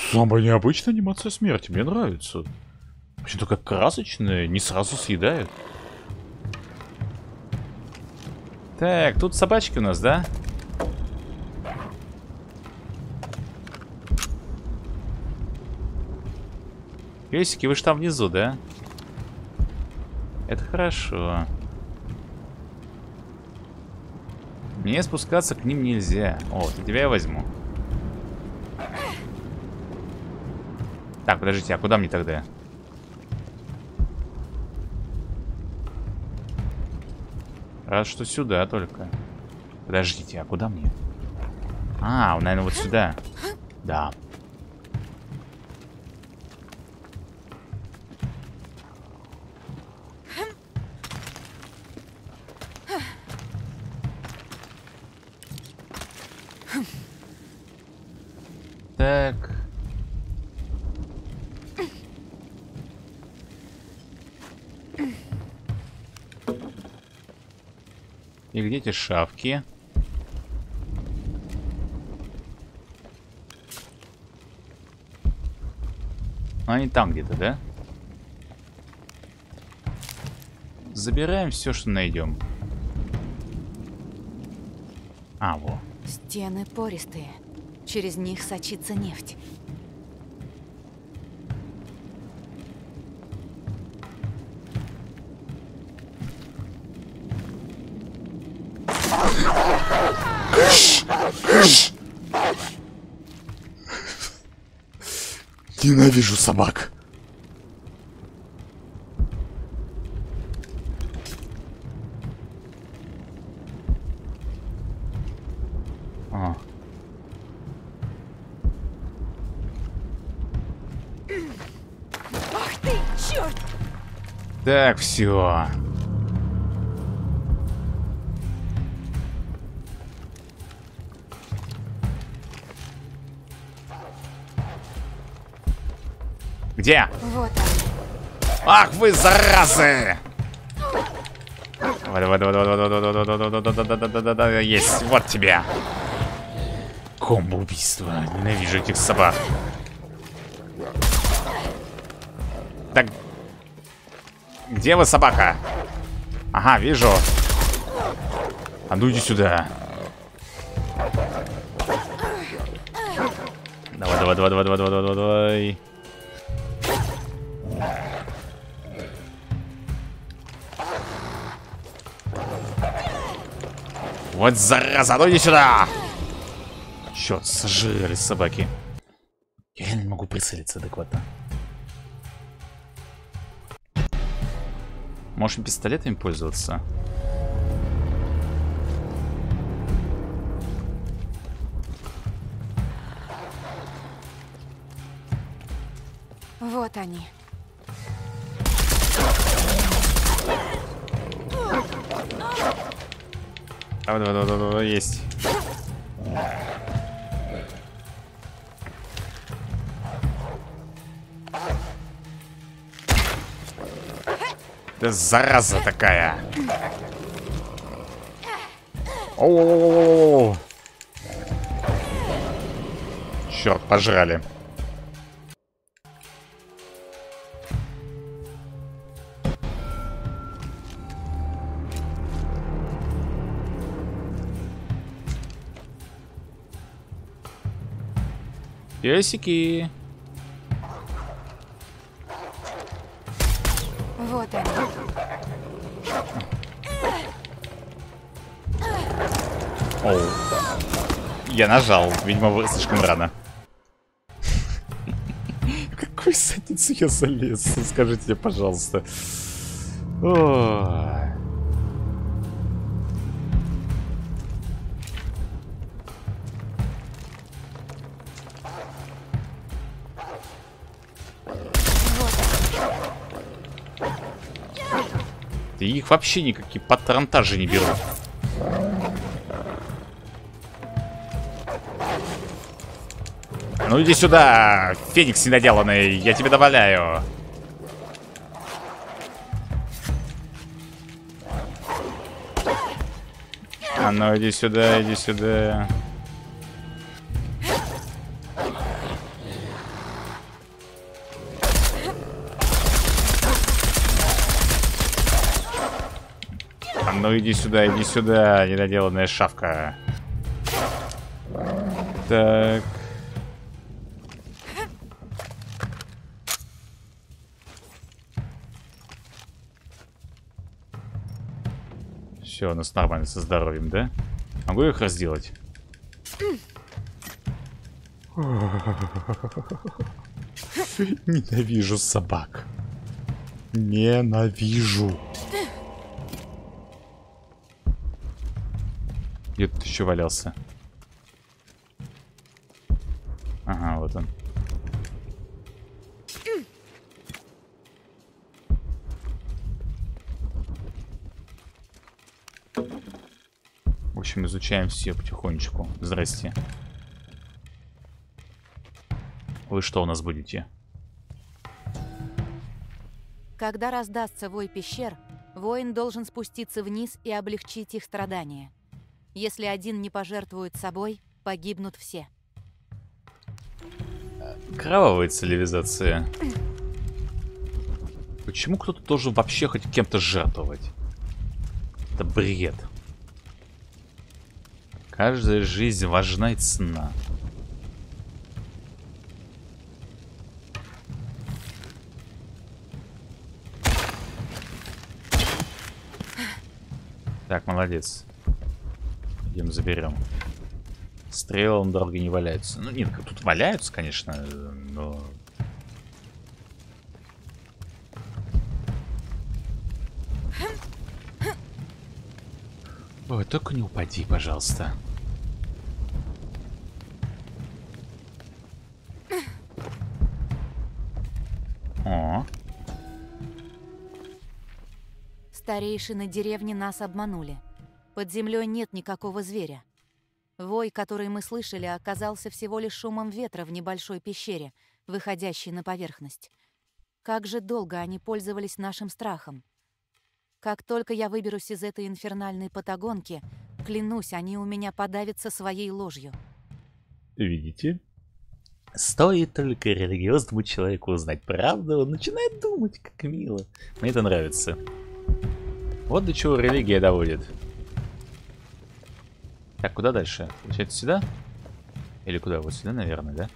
A: Самая необычная анимация смерти, мне нравится. Очень такая красочная, не сразу съедают. Так, тут собачки у нас, да? Песики, вы же там внизу, да? Это хорошо. Мне спускаться к ним нельзя. О, тебя я возьму. Так, подождите, а куда мне тогда? Раз что сюда только. Подождите, а куда мне? А, наверное, вот сюда. Да. Так. И где эти шавки? Они там где-то, да? Забираем все, что найдем. А, во.
D: Стены пористые. Через них сочится нефть.
A: Ненавижу собак. А.
E: Ах ты, черт!
A: Так, все. Где?
D: Вот
A: Ах вы, заразы! Вот, вот, вот, вот, вот, вот, вот, вот, вот, вот, вот, вот, вот, вот, есть, вот тебе. Комбо убийства. Ненавижу этих собак. Так. Где вы, собака? Ага, вижу. А ну иди сюда. Давай, давай, давай, давай, давай, давай, давай, давай. Вот зараза, ну иди сюда! Черт, сожрали собаки. Я реально не могу прицелиться адекватно. Можем пистолетами пользоваться?
D: Вот они.
A: Давай, давай, давай, давай, давай, есть. Да зараза такая. О-о-о-о-о-о. Черт, пожрали. Песики.
D: Вот они.
A: Оу. Я нажал, видимо, слишком рано. Какой задницу я залез? Скажите мне, пожалуйста. Ой. Их вообще никакие патронтажи не берут. Ну иди сюда, Феникс недоделанный, я тебе добавляю. А ну иди сюда, иди сюда. ну иди сюда, иди сюда, недоделанная шавка. Так. Все, у нас нормально со здоровьем, да? Могу их разделать? Ненавижу собак. Ненавижу. Где тут еще валялся? Ага, вот он. В общем, изучаем все потихонечку. Здрасте. Вы что у нас будете?
D: Когда раздастся вой пещер, воин должен спуститься вниз и облегчить их страдания. Если один не пожертвует собой, погибнут все.
A: Кровавая цивилизация. Почему кто-то должен вообще хоть кем-то жертвовать? Это бред. Каждая жизнь важна и ценна. Так, молодец. Идем заберем. Стрелы на дороге не валяются. Ну нет, тут валяются, конечно, но... Ой, только не упади, пожалуйста. О.
D: Старейшины деревни нас обманули. Под землей нет никакого зверя. Вой, который мы слышали, оказался всего лишь шумом ветра в небольшой пещере, выходящей на поверхность. Как же долго они пользовались нашим страхом. Как только я выберусь из этой инфернальной патагонки, клянусь, они у меня подавятся своей ложью.
A: Видите? Стоит только религиозному человеку узнать правду, он начинает думать, как мило. Мне это нравится. Вот до чего религия доводит. Так, куда дальше? Получается, сюда? Или куда? Вот сюда, наверное, да?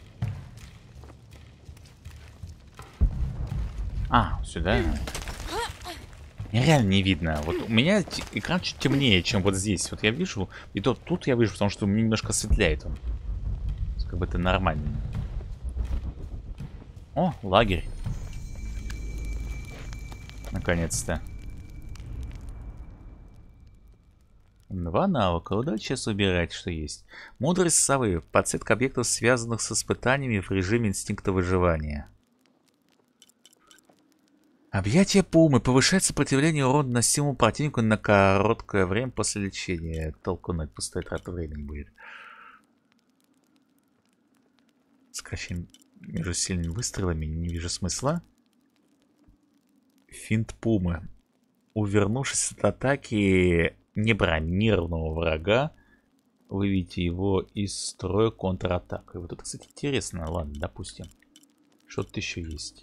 A: А, сюда. Мне реально не видно. Вот у меня экран чуть темнее, чем вот здесь. Вот я вижу. И то тут я вижу, потому что мне немножко осветляет он. Как бы это нормально. О, лагерь. Наконец-то. Два навыка. Удача убирать, что есть. Мудрость совы. Подсветка объектов, связанных с испытаниями в режиме инстинкта выживания. Объятие пумы. Повышает сопротивление урона наносимому противнику на короткое время после лечения. Толку на пустой трата времени будет. Сокращение между сильными выстрелами. Не вижу смысла. Финт пумы. Увернувшись от атаки небронированного врага, выведите его из строя контратакой. Вот это, кстати, интересно. Ладно, допустим. Что-то еще есть.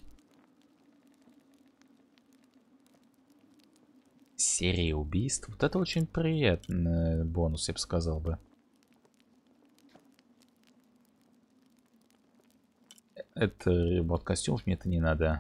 A: Серия убийств. Вот это очень приятный бонус, я бы сказал бы. Это ремонт костюмов, мне это не надо.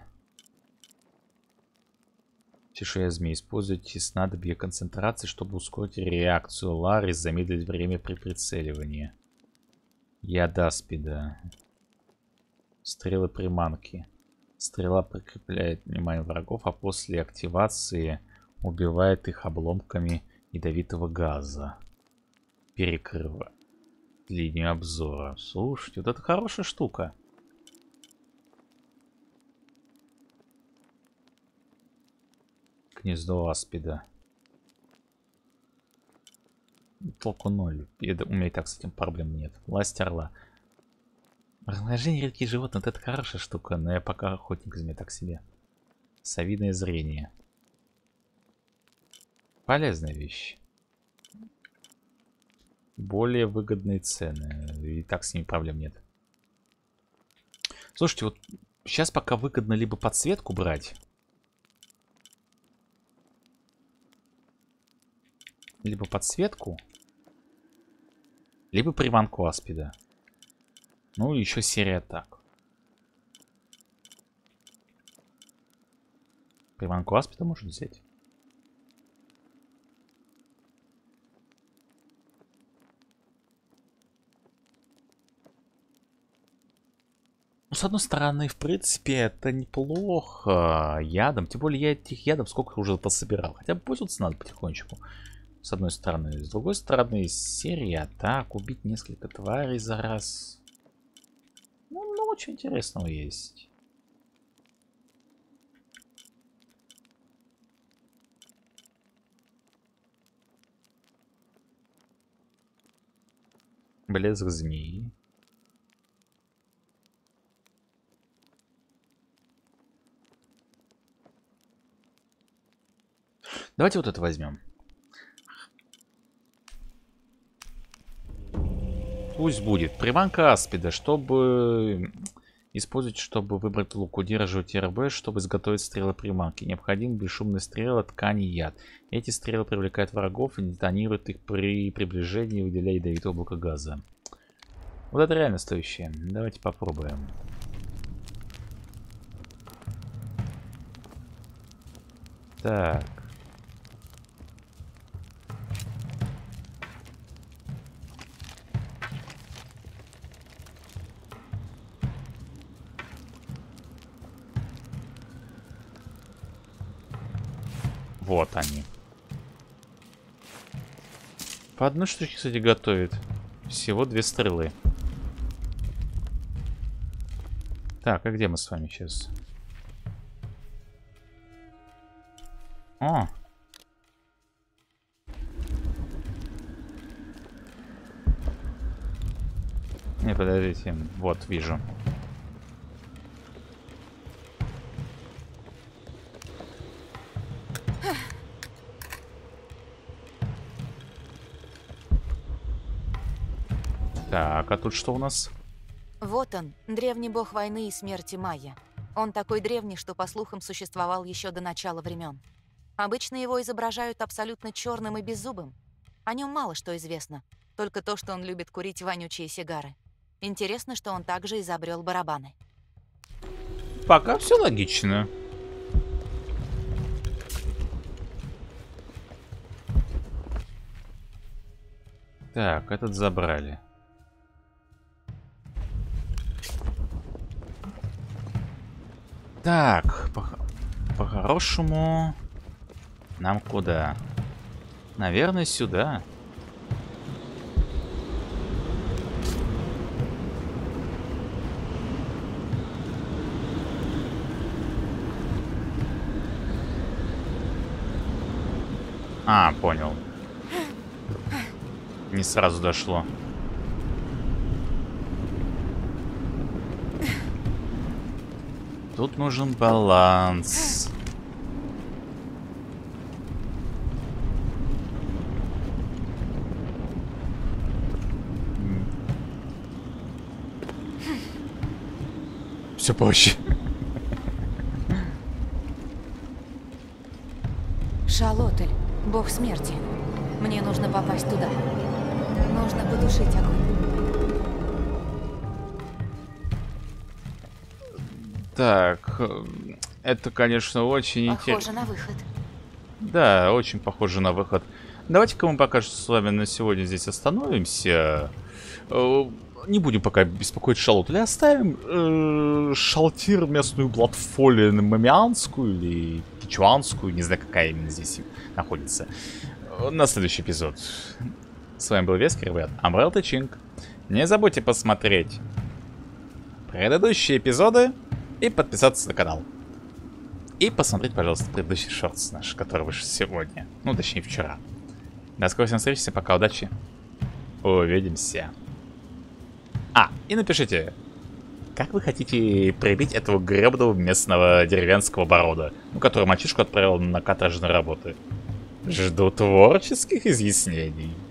A: Чешуя змеи. Используйте снадобье концентрации, чтобы ускорить реакцию Лары и замедлить время при прицеливании. Яда спида. Стрелы приманки. Стрела прикрепляет внимание врагов, а после активации убивает их обломками ядовитого газа. Перекрыва линию обзора. Слушайте, вот это хорошая штука. Гнездо аспида. Толку ноль. У меня и так с этим проблем нет. Власть орла. Размножение редких животных. Вот это хорошая штука, но я пока охотник из меня так себе. Совиное зрение. Полезная вещь. Более выгодные цены. И так с ними проблем нет. Слушайте, вот сейчас пока выгодно либо подсветку брать. либо подсветку, либо приманку аспида. Ну и еще серия атак. Приманку аспида можно взять. Ну, с одной стороны, в принципе, это неплохо ядом. Тем более я этих ядов сколько уже пособирал. Хотя бы пользоваться надо потихонечку. С одной стороны. С другой стороны, серия атак. Убить несколько тварей за раз. Ну, много чего интересного есть. Блеск змеи. Давайте вот это возьмем. Пусть будет. Приманка аспида, чтобы использовать, чтобы выбрать лук, удерживать эр бэ, чтобы изготовить стрелы приманки. Необходим бесшумные стрелы, ткани, яд. Эти стрелы привлекают врагов и детонируют их при приближении, выделяя ядовитое облако газа. Вот это реально стоящее. Давайте попробуем. Так. Вот они. По одной штуке, кстати, готовит. Всего две стрелы. Так, а где мы с вами сейчас? О! Не, подождите. Вот, вижу. Так, а тут что у нас?
D: Вот он, древний бог войны и смерти Майя. Он такой древний, что, по слухам, существовал еще до начала времен. Обычно его изображают абсолютно черным и беззубым. О нем мало что известно, только то, что он любит курить вонючие сигары. Интересно, что он также изобрел барабаны.
A: Пока все логично. Так, этот забрали. Так, по-хорошему, по нам куда? Наверное, сюда. А, понял. Не сразу дошло. Тут нужен баланс. Все проще.
D: Шалотель, бог смерти. Мне нужно попасть туда. Нужно потушить огонь.
A: Так, это, конечно, очень интересно.
D: Похоже на выход.
A: Да, очень похоже на выход. Давайте-ка мы пока что с вами на сегодня здесь остановимся. Не будем пока беспокоить Шалотеля. Оставим э, Шалтир, местную платфолию мамианскую или кичуанскую. Не знаю, какая именно здесь находится. На следующий эпизод. С вами был Вескер, вы от Umbrella Teaching. Не забудьте посмотреть предыдущие эпизоды и подписаться на канал. И посмотреть, пожалуйста, предыдущий шортс наш, который вышел сегодня. Ну, точнее, вчера. До скорой встречи, всем пока, удачи. Увидимся. А, и напишите, как вы хотите прибить этого гребаного местного деревенского борода, ну, который мальчишку отправил на каторжные работы. Жду творческих изъяснений.